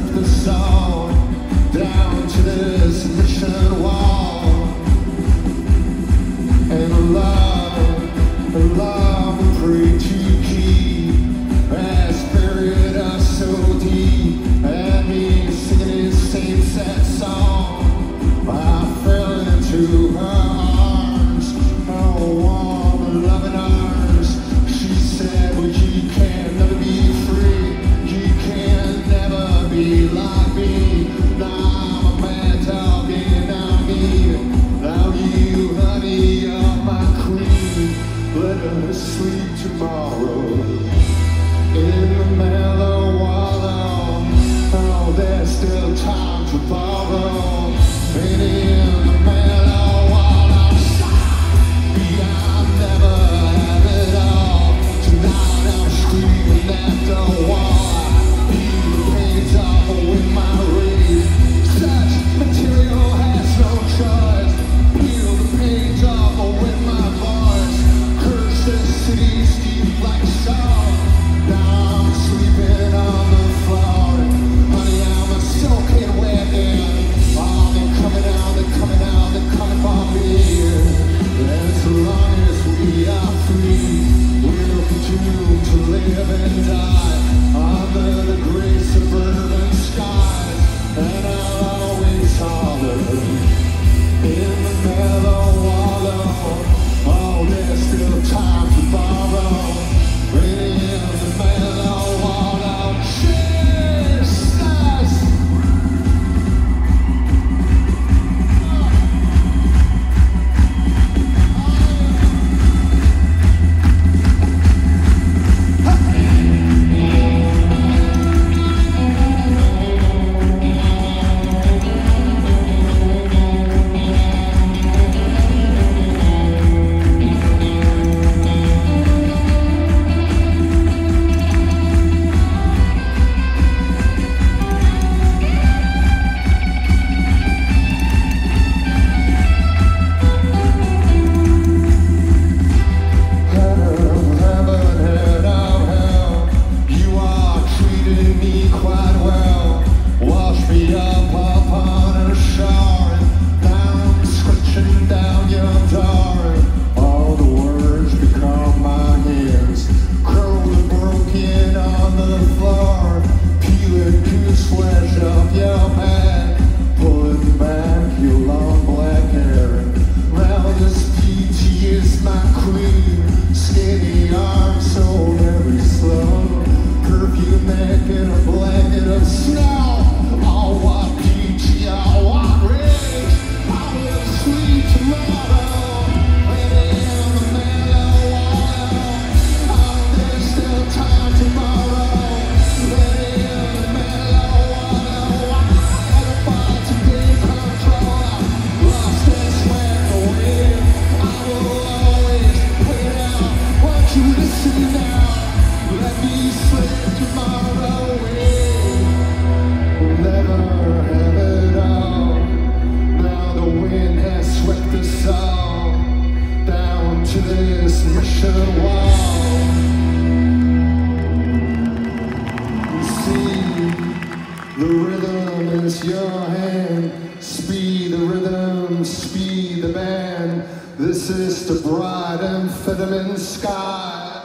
swept the soul down to this mission wall. And love we pray to keep has buried us so deep. And me singing this same sad song, I fell into her arms, her warm loving arms. She said, well, you can never be free, you can never be like me. Now I'm a mad dog and I'm me. Now you, honey, you're my queen. Let her sleep tomorrow in the mellow wallow. Oh, there's still time to borrow. And in the mellow wallow, I'll never have it all. Tonight I'm screaming at the wall. Peel the paint off with my rage. Such material has no choice. Peel the paint off with my voice. Curse the city steep like salt. Now I'm sleeping on the floor. Honey, I'm soaking wet in. Oh, they're coming out, they're coming out, they're coming for me. And as long as we are free, we'll continue to live and die under the gray suburban skies. And I'll always holler in the mellow wallow. Oh, there's still time to borrow. In the mellow wallow. Cheers, nice. The rhythm is your hand. Speed the rhythm, speed the band. This is the bright amphetamine sky.